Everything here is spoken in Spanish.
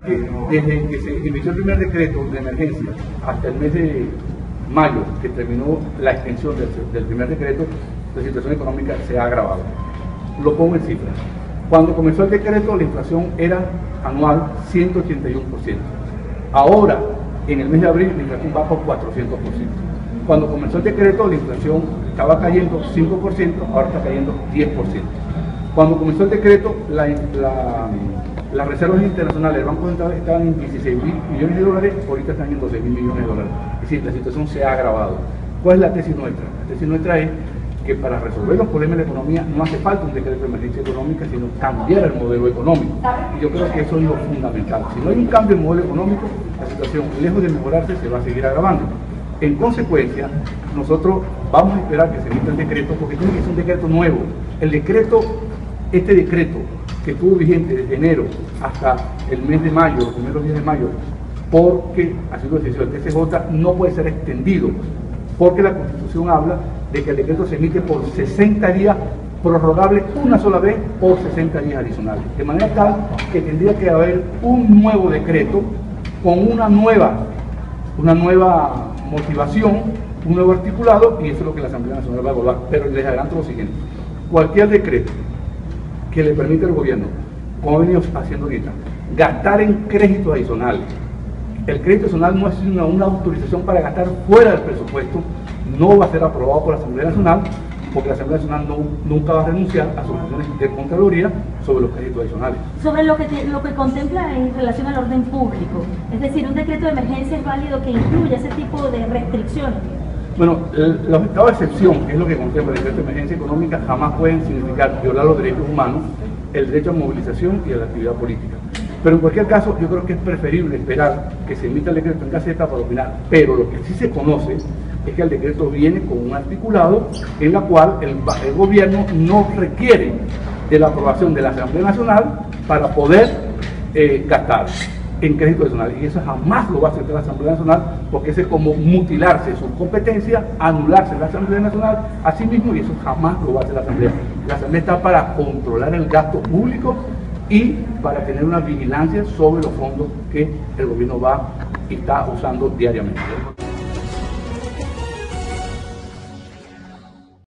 Desde que se emitió el primer decreto de emergencia hasta el mes de mayo, que terminó la extensión del primer decreto, la situación económica se ha agravado. Lo pongo en cifras. Cuando comenzó el decreto, la inflación era anual 181%. Ahora, en el mes de abril, la inflación va por 400%. Cuando comenzó el decreto, la inflación estaba cayendo 5%, ahora está cayendo 10%. Cuando comenzó el decreto, las reservas internacionales del Banco Central estaban en 16.000 millones de dólares, ahorita están en 12.000 millones de dólares. Es decir, la situación se ha agravado. ¿Cuál es la tesis nuestra? La tesis nuestra es que para resolver los problemas de la economía no hace falta un decreto de emergencia económica, sino cambiar el modelo económico. Y yo creo que eso es lo fundamental. Si no hay un cambio en el modelo económico, la situación, lejos de mejorarse, se va a seguir agravando. En consecuencia, nosotros vamos a esperar que se emita el decreto, porque tiene que ser un decreto nuevo. Este decreto que estuvo vigente desde enero hasta el mes de mayo, los primeros días de mayo, porque ha sido decisión del TCJ, no puede ser extendido, porque la Constitución habla de que el decreto se emite por 60 días, prorrogable una sola vez por 60 días adicionales. De manera tal que tendría que haber un nuevo decreto con una nueva motivación, un nuevo articulado, y eso es lo que la Asamblea Nacional va a evaluar. Pero les adelanto lo siguiente: cualquier decreto que le permita al gobierno, como ha venido haciendo ahorita, gastar en créditos adicionales. El crédito adicional no es una autorización para gastar fuera del presupuesto, no va a ser aprobado por la Asamblea Nacional, porque la Asamblea Nacional nunca va a renunciar a sus funciones de Contraloría sobre los créditos adicionales. Sobre lo que contempla en relación al orden público, es decir, un decreto de emergencia es válido que incluya ese tipo de restricciones. Bueno, los estados de excepción, que es lo que contempla el decreto de emergencia económica, jamás pueden significar violar los derechos humanos, el derecho a movilización y a la actividad política. Pero en cualquier caso, yo creo que es preferible esperar que se emita el decreto en caseta para opinar. Pero lo que sí se conoce es que el decreto viene con un articulado en la cual el gobierno no requiere de la aprobación de la Asamblea Nacional para poder gastar en crédito adicional, y eso jamás lo va a aceptar la Asamblea Nacional, porque ese es como mutilarse su competencia, anularse la Asamblea Nacional a sí mismo, y eso jamás lo va a hacer la Asamblea. La Asamblea está para controlar el gasto público y para tener una vigilancia sobre los fondos que el gobierno va y está usando diariamente.